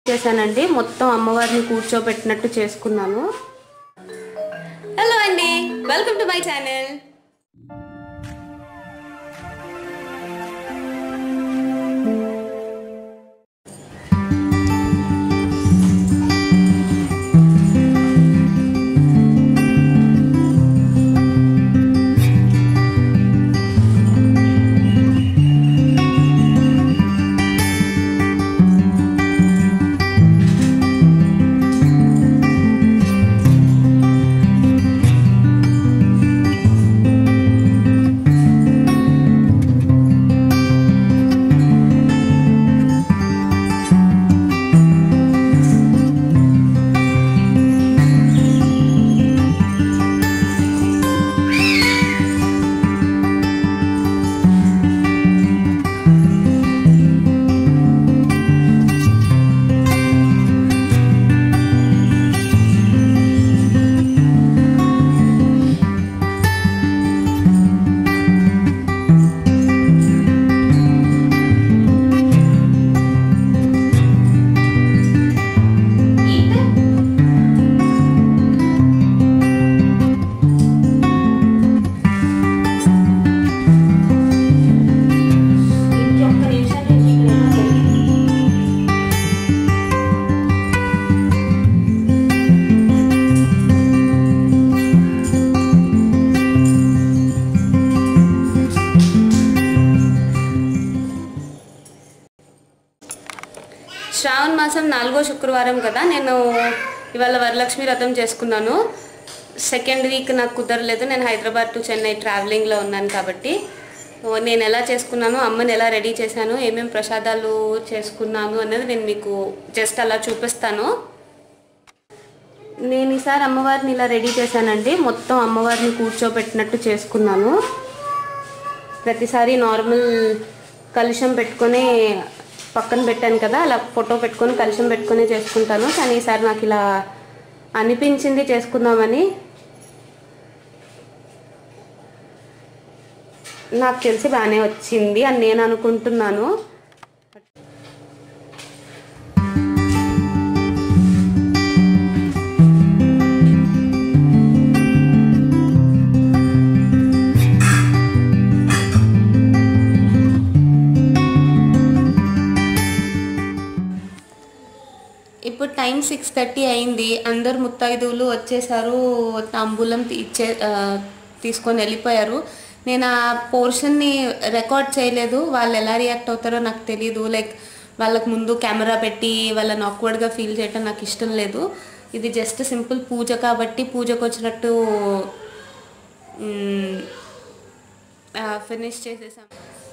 చేశానండి. మొత్తం అమ్మవారిని కూర్చోబెట్టినట్టు చేసుకున్నాను. హలో అండి, వెల్కమ్ టు మై ఛానల్. శ్రావణ మాసం 4వ శుక్రవారం కదా, నేను ఇవాళ వరలక్ష్మి వ్రతం చేసుకున్నాను. సెకండ్ వీక్ నాకు కుదరలేదు, నేను హైదరాబాద్ టు చెన్నై ట్రావెలింగ్లో ఉన్నాను. కాబట్టి నేను ఎలా చేసుకున్నాను, అమ్మని ఎలా రెడీ చేశాను, ఏమేమి ప్రసాదాలు చేసుకున్నాను అన్నది నేను మీకు జస్ట్ అలా చూపిస్తాను. నేను ఈసారి అమ్మవారిని ఇలా రెడీ చేశానండి. మొత్తం అమ్మవారిని కూర్చోబెట్టినట్టు చేసుకున్నాను. ప్రతిసారి నార్మల్ కలుషం పెట్టుకొని పక్కన పెట్టాను కదా, అలా ఫోటో పెట్టుకొని కలుషం పెట్టుకొని చేసుకుంటాను. కానీ ఈసారి నాకు ఇలా అనిపించింది చేసుకుందామని. నాకు తెలిసి బాగానే వచ్చింది అని నేను అనుకుంటున్నాను. ఇప్పుడు టైం 6:30 అయింది. అందరు ముత్తైదువులు వచ్చేసారు, తాంబూలం తీసుకొని వెళ్ళిపోయారు. నేను ఆ పోర్షన్ని రికార్డ్ చేయలేదు. వాళ్ళు ఎలా రియాక్ట్ అవుతారో నాకు తెలీదు. లైక్ వాళ్ళకు ముందు కెమెరా పెట్టి వాళ్ళని ఆక్వర్డ్గా ఫీల్ చేయటం నాకు ఇష్టం లేదు. ఇది జస్ట్ సింపుల్ పూజ కాబట్టి పూజకు వచ్చినట్టు ఫినిష్ చేసేసాం.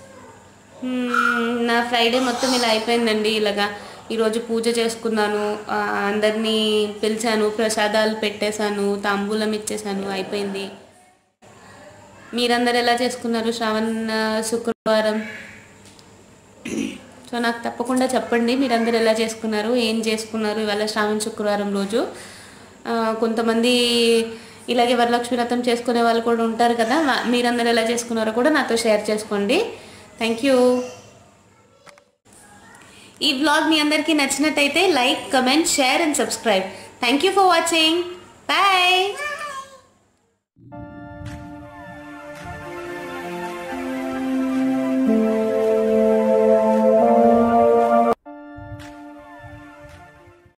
నా ఫ్రైడే మొత్తం ఇలా అయిపోయిందండి. ఇలాగా ఈరోజు పూజ చేసుకున్నాను, అందరినీ పిలిచాను, ప్రసాదాలు పెట్టేశాను, తాంబూలం ఇచ్చేసాను, అయిపోయింది. మీరందరూ ఎలా చేసుకున్నారు శ్రావణ శుక్రవారం? సో నాకు తప్పకుండా చెప్పండి, మీరందరూ ఎలా చేసుకున్నారు, ఏం చేసుకున్నారు ఇవాళ శ్రావణ శుక్రవారం రోజు. కొంతమంది ఇలాగే వరలక్ష్మి వ్రతం చేసుకునే వాళ్ళు కూడా ఉంటారు కదా, మీరందరూ ఎలా చేసుకున్నారో కూడా నాతో షేర్ చేసుకోండి. Thank you. ఈ వ్లాగ్ మీ అందరికీ నచ్చినట్టయితే like, comment, share and subscribe. Thank you for watching. Bye.